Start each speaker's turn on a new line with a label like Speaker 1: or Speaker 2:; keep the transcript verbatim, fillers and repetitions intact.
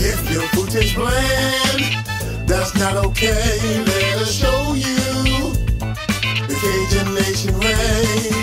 Speaker 1: If your food tastes bland, that's not okay. Let us show you the Cajun Nation reigns.